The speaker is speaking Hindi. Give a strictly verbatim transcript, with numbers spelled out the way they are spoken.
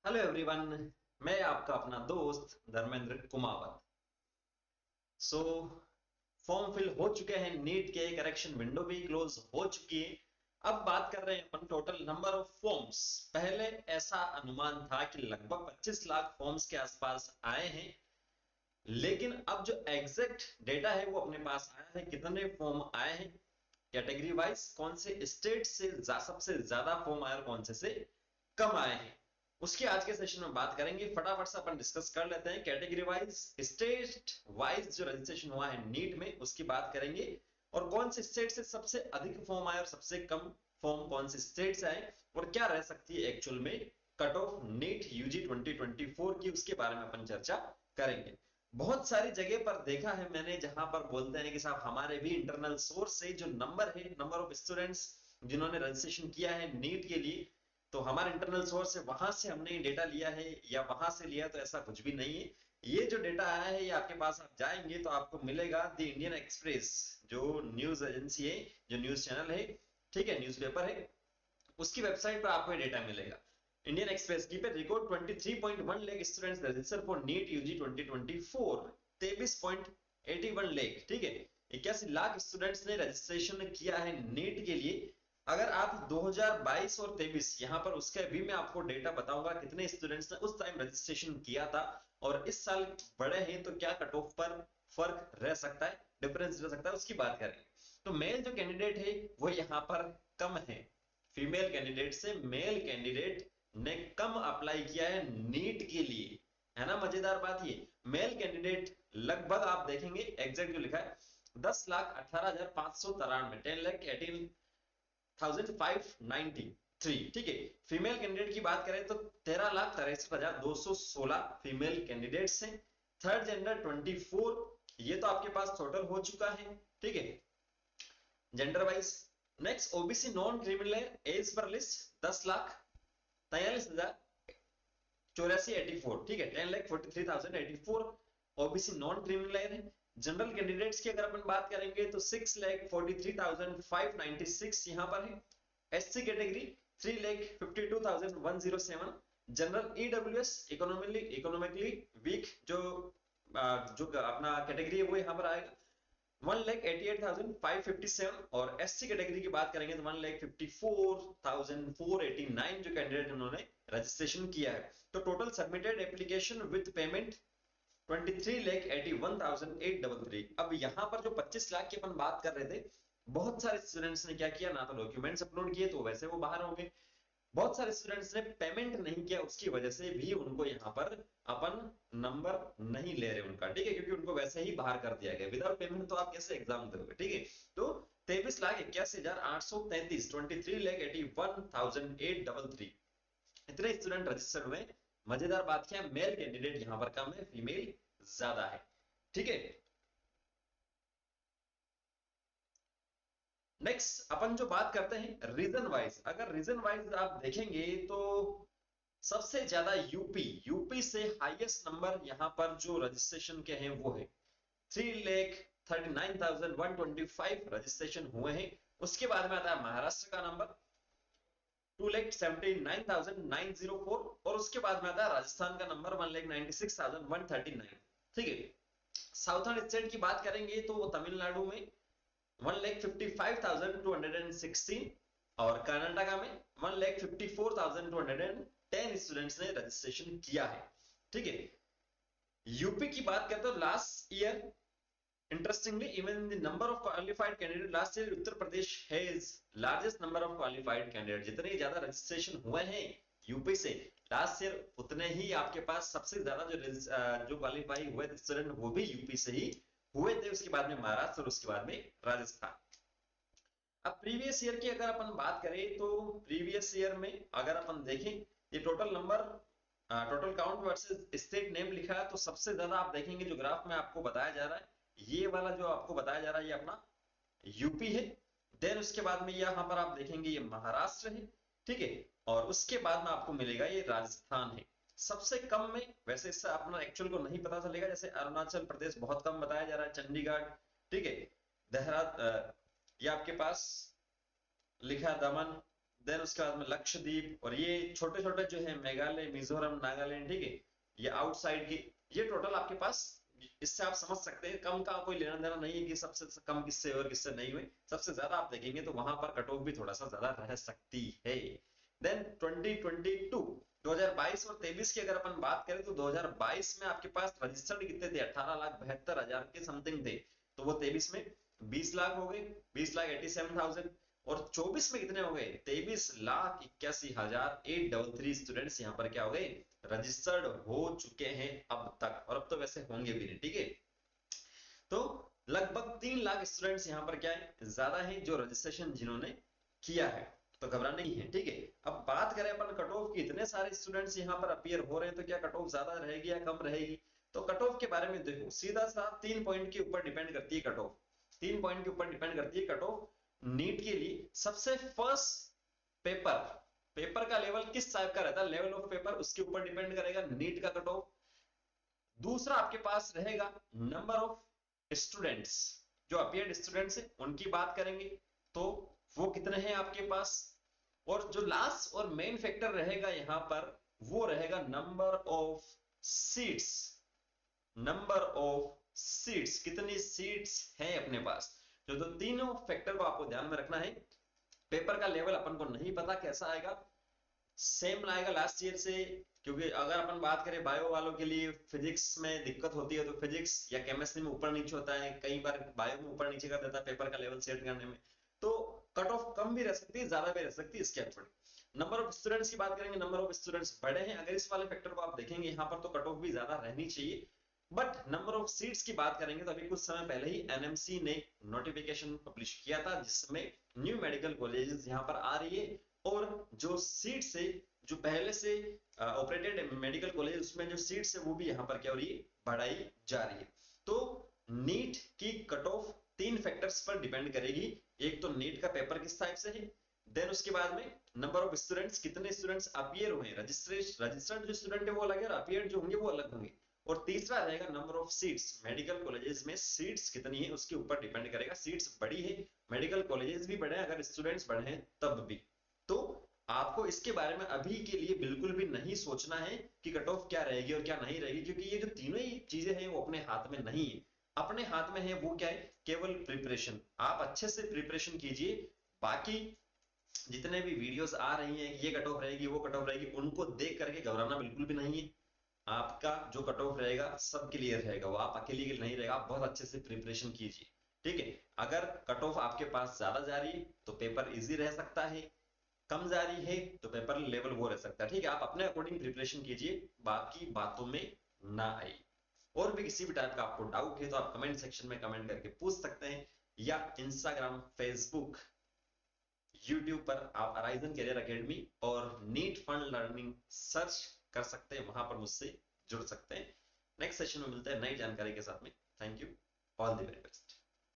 Hello everyone. मैं आपका अपना दोस्त Dharmendra Kumawat. So form fill हो चुके हैं, नीट के करेक्शन विंडो भी क्लोज हो चुकी है। अब बात कर रहे हैं अपन टोटल नंबर ऑफ फॉर्म्स। पहले ऐसा अनुमान था कि लगभग पच्चीस लाख फॉर्म्स के आसपास आए हैं, लेकिन अब जो एग्जैक्ट डेटा है वो अपने पास आया है। कितने फॉर्म आए हैं कैटेगरी वाइज, कौन से स्टेट से जा, सबसे ज्यादा फॉर्म आए और कौन से से कम आए हैं, उसकी आज के सेशन में बात करेंगे। फटाफट से अपन डिस्कस कर लेते हैं। कैटेगरी वाइज, स्टेट वाइज जो रजिस्ट्रेशन हुआ है नीट में उसकी बात करेंगे, और कौन से स्टेट से सबसे अधिक फॉर्म आए और सबसे कम फॉर्म कौन से स्टेट से आए, और क्या रह सकती है एक्चुअल में cut off NEET UG twenty twenty four की, उसके बारे में अपन चर्चा करेंगे। बहुत सारी जगह पर देखा है मैंने जहां पर बोलते हैं कि साहब हमारे भी इंटरनल सोर्स से जो नंबर है, नंबर ऑफ स्टूडेंट्स जिन्होंने रजिस्ट्रेशन किया है नीट के लिए, तो हमारा इंटरनल सोर्स है, वहां से हमने डेटा लिया है या वहां से लिया, तो ऐसा कुछ भी नहीं है। ये जो डेटा आया है ये आपके पास आप जाएंगे तो आपको मिलेगा द इंडियन एक्सप्रेस, जो न्यूज एजेंसी है, जो न्यूज चैनल है, ठीक है, न्यूज़पेपर है, उसकी वेबसाइट पर आपको डेटा मिलेगा। इंडियन एक्सप्रेस की पे रिकॉर्ड तेईस पॉइंट एक lakh students register for NEET UG twenty twenty four. तेईस पॉइंट इक्यासी लाख, ठीक है, इक्यासी लाख स्टूडेंट्स ने रजिस्ट्रेशन किया है नीट के लिए। अगर आप दो हज़ार बाईस और तेईस यहां पर, उसके भी मैं आपको डेटा बताऊंगा कितने स्टूडेंट्स ने उस टाइम रजिस्ट्रेशन किया था और इस साल बड़े हैं तो क्या कट ऑफ पर फर्क रह सकता है, डिफरेंस रह सकता है, उसकी बात करेंगे। तो मेल जो कैंडिडेट है वो यहां पर कम है, फीमेल कैंडिडेट से मेल कैंडिडेट ने कम अप्लाई किया है नीट के लिए, है ना। मजेदार बात ये, मेल कैंडिडेट लगभग आप देखेंगे एग्जैक्ट जो लिखा है दस लाख अठारह हजार पांच सौ तिरानवे, ten lakh eighteen thousand five ninety three, ठीक है। फीमेल कैंडिडेट की बात करें तो तेरह लाख तिरसठ हजार दो सौ सोलह फीमेल कैंडिडेट्स हैं। थर्ड जेंडर ट्वेंटी फोर, ये तो आपके पास टोटल हो चुका है, ठीक है, gender wise. Next OBC non criminal as per list दस लाख तैयलीस हजार चौरासी एटी फोर, ठीक है, ten lakh forty three thousand eighty four OBC non criminal है। जनरल कैंडिडेट्स की अगर अपन बात करेंगे तो six lakh forty three thousand five ninety six यहां पर है। SC category three lakh fifty two thousand one zero seven. General EWS economically economically weak जो जो अपना कैटेगरी है वो यहां पर आएगा one lakh eighty eight thousand five fifty seven. और एससी कैटेगरी की बात करेंगे तो one lakh fifty four thousand four eighty nine जो कैंडिडेट उन्होंने रजिस्ट्रेशन किया है। तो total submitted application with payment twenty three lakh eighty one thousand eight double three. अब यहां पर जो पच्चीस लाख की अपन बात कर रहे थे, बहुत सारे स्टूडेंट्स ने क्या किया, ना तो डॉक्यूमेंट्स अपलोड किए तो वैसे वो बाहर होंगे, बहुत सारे स्टूडेंट्स ने पेमेंट नहीं किया, उसकी वजह से भी उनको यहां पर अपन नंबर नहीं ले रहे उनका, ठीक है, क्योंकि उनको वैसे ही बाहर कर दिया गया। विदाउट पेमेंट तो आप कैसे एग्जाम दोगे, ठीक है। तो तेईस लाख इक्यासी हजार आठ सौ तैतीस, twenty three lakh eighty one thousand eight double three, इतने स्टूडेंट रजिस्टर हुए। मजेदार बात क्या है, मेल कैंडिडेट यहां पर कम है, फीमेल ज्यादा है, ठीक है। नेक्स्ट अपन जो बात करते हैं रीजन वाइज, अगर रीजन वाइज आप देखेंगे तो सबसे ज्यादा यूपी, यूपी से हाईएस्ट नंबर यहां पर जो रजिस्ट्रेशन के हैं वो है three lakh thirty nine thousand one twenty five registration हुए हैं। उसके बाद में आता है महाराष्ट्र का number two lakh seventy nine thousand nine zero four, और उसके बाद में आता है राजस्थान का number one lakh ninety six thousand one thirty nine, ठीक है। साउथर्न स्टेट की बात करेंगे तो वो तमिलनाडु में one lakh fifty five thousand two hundred and sixteen, और कर्नाटका में one lakh fifty four thousand two hundred and ten students ने रजिस्ट्रेशन किया है, ठीक है। यूपी की बात करते हो last year, interestingly even the number of qualified candidate last year Uttar Pradesh has largest number of qualified candidate, जितने ज्यादा रजिस्ट्रेशन हुए हैं यूपी से लास्ट ईयर उतने ही आपके पास सबसे ज्यादा जो जो क्वालिफाई हुए स्टूडेंट वो भी यूपी से ही हुए थे। उसके बाद में महाराष्ट्र और उसके बाद में राजस्थान। अब प्रीवियस ईयर की अगर अपन बात करें तो प्रीवियस ईयर में अगर अपन देखें ये total number, total count versus state name लिखा है, तो सबसे ज्यादा आप देखेंगे जो ग्राफ में आपको बताया जा रहा है, ये वाला जो आपको बताया जा रहा है ये अपना यूपी है। देन उसके बाद में यहां पर आप देखेंगे ये महाराष्ट्र है, ठीक है, और उसके बाद में आपको मिलेगा ये राजस्थान है। सबसे कम में, वैसे इससे अपना एक्चुअल को नहीं पता चलेगा, जैसे अरुणाचल प्रदेश बहुत कम बताया जा रहा है, चंडीगढ़, ठीक है, देहरादून, ये आपके पास लिखा दमन देन उसके बाद में लक्षद्वीप, और ये छोटे छोटे जो है मेघालय, मिजोरम, नागालैंड, ठीक है, ये आउटसाइड की, ये टोटल आपके पास, इससे आप समझ सकते हैं कम का कोई लेना देना नहीं है कि सबसे कम किससे और किससे नहीं हुए, सबसे ज्यादा आप देखेंगे तो वहां पर कट ऑफ भी थोड़ा सा ज्यादा रह सकती है। देन ट्वेंटी ट्वेंटी टू, दो हज़ार बाईस और तेईस की अगर अपन बात करें तो दो हज़ार बाईस में आपके पास रजिस्टर्ड कितने थे, अठारह लाख बहत्तर हजार के समथिंग थे, तो वो तेईस में बीस लाख हो गए, बीस लाख एटी सेवन थाउजेंड, और चौबीस में कितने हो गए, तेईस लाख इक्यासी हजार एट डबल थ्री स्टूडेंट्स यहाँ पर क्या हो गए, रजिस्टर्ड हो चुके हैं अब तक, और अब तो वैसे होंगे भी नहीं, ठीक है। तो लगभग तीन लाख स्टूडेंट्स यहाँ पर क्या है, ज्यादा है जो रजिस्ट्रेशन जिन्होंने किया है, तो घबराने नहीं है, ठीक है। अब बात करें अपन कट ऑफ की, इतने सारे स्टूडेंट्स यहाँ पर अपीयर हो रहे हैं तो क्या कट ऑफ ज्यादा रहेगी या कम रहेगी, तो कट ऑफ के बारे में देखो, सीधा सा तीन पॉइंट के ऊपर डिपेंड करती है कट ऑफ, तीन पॉइंट के ऊपर डिपेंड करती है कट ऑफ। नीट के लिए सबसे फर्स्ट पेपर, पेपर का लेवल किस टाइप का रहता है, लेवल ऑफ पेपर, उसके ऊपर डिपेंड करेगा नीट का कट ऑफ। दूसरा आपके पास रहेगा नंबर ऑफ स्टूडेंट्स, जो अपीयर्ड स्टूडेंट्स हैं उनकी बात करेंगे तो वो कितने हैं आपके पास, और जो लास्ट और मेन फैक्टर रहेगा यहां पर वो रहेगा number of seats, number of seats, कितनी सीट्स हैं अपने पास। जो तो तीनों फैक्टर को आपको ध्यान में रखना है। पेपर का लेवल अपन को नहीं पता कैसा आएगा, सेम आएगा लास्ट ईयर से, क्योंकि अगर अपन बात करें बायो वालों के लिए फिजिक्स में दिक्कत होती है, तो फिजिक्स या केमिस्ट्री में ऊपर नीचे होता है, कई बार बायो में ऊपर नीचे कर देता है पेपर का लेवल सेट करने में, तो कट ऑफ कम भी रह सकती है, ज्यादा भी रह सकती है, इसके अकॉर्डिंग। नंबर ऑफ स्टूडेंट्स की बात करेंगे, नंबर ऑफ स्टूडेंट्स बड़े हैं, अगर इस वाले फैक्टर को आप देखेंगे यहाँ पर तो कट ऑफ भी ज्यादा रहनी चाहिए। बट नंबर ऑफ सीट्स की बात करेंगे तो अभी कुछ समय पहले ही एनएमसी ने नोटिफिकेशन पब्लिश किया था जिसमें न्यू मेडिकल कॉलेजेस यहाँ पर आ रही है, और जो सीट से जो पहले से ऑपरेटेड मेडिकल कॉलेज उसमें जो सीट्स है वो भी यहाँ पर क्या हो रही है, बढ़ाई जा रही है। तो नीट की कट ऑफ तीन फैक्टर्स पर डिपेंड करेगी, एक तो नीट का पेपर किस टाइप से है, देन उसके बाद में नंबर ऑफ स्टूडेंट्स, कितने स्टूडेंट्स अपीयर हुए, रजिस्ट्रेशन रजिस्टर्ड जो स्टूडेंट है वो अलग है और अपीयर जो होंगे वो अलग होंगे, और तीसरा रहेगा number of seats, medical colleges में सीट्स कितनी है उसके ऊपर डिपेंड करेगा। सीट्स बड़ी है, मेडिकल कॉलेजेस भी बड़े हैं, अगर स्टूडेंट्स बढ़े हैं तब भी, तो आपको इसके बारे में अभी के लिए बिल्कुल भी नहीं सोचना है कि कट ऑफ क्या रहेगी और क्या नहीं रहेगी, क्योंकि ये जो तीनों ही चीजें हैं वो अपने हाथ में नहीं है। अपने हाथ में है वो क्या है, केवल प्रिपरेशन, आप अच्छे से प्रिपरेशन कीजिए, बाकी जितने भी वीडियोस आ रही हैं ये कट ऑफ रहेगी वो कट ऑफ रहेगी, उनको देख करके घबराना बिल्कुल भी नहीं है। आपका जो कट ऑफ रहेगा सब क्लियर रहेगा, वो आप अकेले के लिए नहीं रहेगा, आप बहुत अच्छे से प्रिपरेशन कीजिए, ठीक है। अगर कट ऑफ आपके पास ज्यादा जा रही है तो पेपर इजी रह सकता है, कम जा रही है तो पेपर लेवल वो रह सकता है, ठीक है। आप अपने अकॉर्डिंग प्रिपरेशन कीजिए, बाकी बातों में ना आइए। और भी किसी भी टाइप का आपको डाउट है तो आप कमेंट सेक्शन में कमेंट करके पूछ सकते हैं, या इंस्टाग्राम, फेसबुक, यूट्यूब पर आप अराइजन करियर एकेडमी और नीट फन लर्निंग सर्च कर सकते हैं, वहां पर मुझसे जुड़ सकते हैं। नेक्स्ट सेशन में मिलते हैं नई जानकारी के साथ में। Thank you, all the very best.